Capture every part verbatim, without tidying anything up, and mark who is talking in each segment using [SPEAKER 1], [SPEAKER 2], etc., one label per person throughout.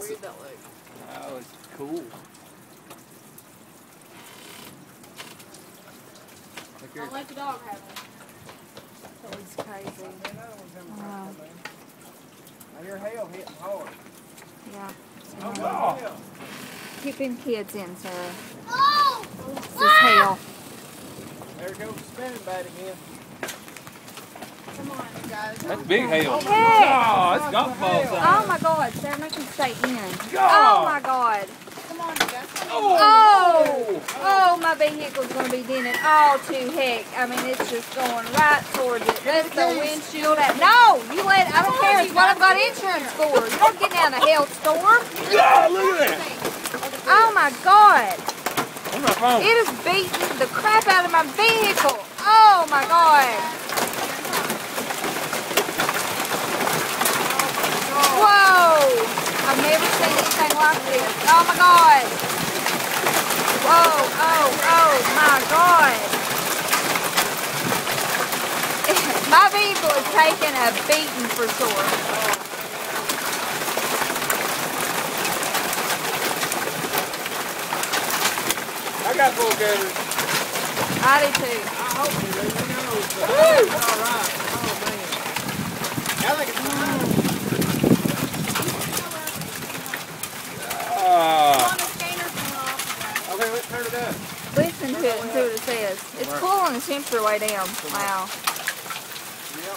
[SPEAKER 1] weird that look.
[SPEAKER 2] Oh, it's cool.
[SPEAKER 1] Don't let the dog have it.
[SPEAKER 3] That was crazy. Wow.
[SPEAKER 4] I hear hail hitting hard.
[SPEAKER 3] Yeah.
[SPEAKER 4] Oh,
[SPEAKER 3] Keep them kids in, Sarah.
[SPEAKER 1] Oh!
[SPEAKER 3] This is hail.
[SPEAKER 4] there goes the spinning bat again.
[SPEAKER 1] Come on, you guys.
[SPEAKER 2] That's big hail.
[SPEAKER 3] Hey!
[SPEAKER 2] Oh, it's golf ball size.
[SPEAKER 3] Oh my God, Sarah, make them stay in.
[SPEAKER 2] God.
[SPEAKER 3] Oh my God.
[SPEAKER 1] Come on, you guys.
[SPEAKER 3] Oh! Oh, my vehicle's going to be dented all to heck. I mean, it's just going right towards it. That's the windshield. At, no! You let, I don't care. It's what I've got insurance for. You don't get down a hailstorm.
[SPEAKER 2] God, look at that.
[SPEAKER 3] Oh my God.
[SPEAKER 2] Where's my phone?
[SPEAKER 3] It is beating the crap out of my vehicle. Oh my God. Whoa! I've never seen anything like this. Oh my God. Whoa, oh, oh my God. My vehicle is taking a beating for sure.
[SPEAKER 4] I got full gutters.
[SPEAKER 3] I do too.
[SPEAKER 4] I hope you do. Who knows? But it's all right. Oh, man. I think it's fine.
[SPEAKER 2] Ah.
[SPEAKER 1] On the scanner's going off.
[SPEAKER 4] Okay, let's turn it up.
[SPEAKER 3] Listen to it and see what it says. It's cooling the temperature way down. Wow.
[SPEAKER 4] Yep.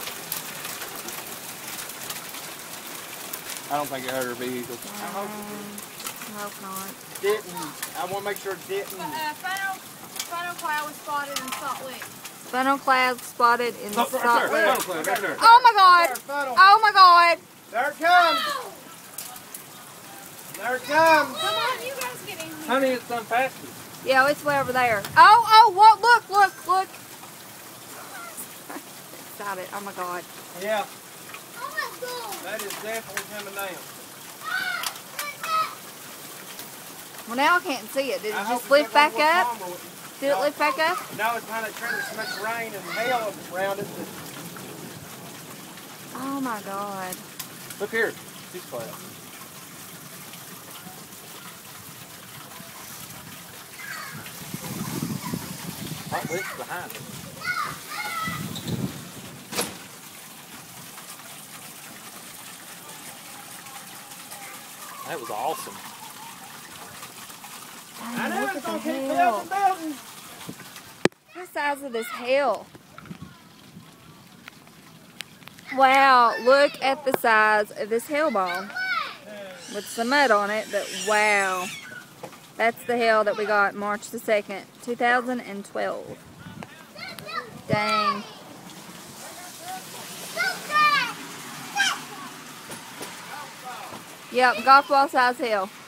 [SPEAKER 2] I don't think it hurt her vehicle.
[SPEAKER 4] I hope it
[SPEAKER 3] I hope not.
[SPEAKER 4] didn't. I want to make sure it didn't.
[SPEAKER 1] Uh, funnel, funnel cloud was spotted in Salt Lick.
[SPEAKER 3] Funnel cloud spotted in the
[SPEAKER 2] Right there,
[SPEAKER 3] Salt
[SPEAKER 2] right
[SPEAKER 3] Lick.
[SPEAKER 2] there, right there.
[SPEAKER 3] Oh my God!
[SPEAKER 4] Funnel.
[SPEAKER 3] Oh my God!
[SPEAKER 4] There it comes. There it comes.
[SPEAKER 1] Come on, you guys get in here.
[SPEAKER 2] Honey, it's done faster.
[SPEAKER 3] Yeah, it's way over there. Oh, oh, what? Look, look, look. Stop it. Oh my God.
[SPEAKER 4] Yeah,
[SPEAKER 1] Oh, let's go.
[SPEAKER 4] that is definitely coming down.
[SPEAKER 3] Well, now I can't see it. Did it
[SPEAKER 4] I hope
[SPEAKER 3] just
[SPEAKER 4] it's
[SPEAKER 3] lift
[SPEAKER 4] not
[SPEAKER 3] back
[SPEAKER 4] gonna
[SPEAKER 3] up?
[SPEAKER 4] look normal.
[SPEAKER 3] Did it lift back up?
[SPEAKER 4] No, it's kind of trying to so much rain and hail around it. that-
[SPEAKER 3] Oh my God.
[SPEAKER 2] Look here. She's cloud. Right, well, it's behind it. That was awesome.
[SPEAKER 4] I know
[SPEAKER 3] Look
[SPEAKER 4] it's
[SPEAKER 3] at the
[SPEAKER 4] going to keep
[SPEAKER 3] hail.
[SPEAKER 4] building, building.
[SPEAKER 3] What size of this hail? Wow, look at the size of this hail ball. With some mud on it, but wow. That's the hail that we got March the second, two thousand twelve. Dang. Yep, golf ball size hail.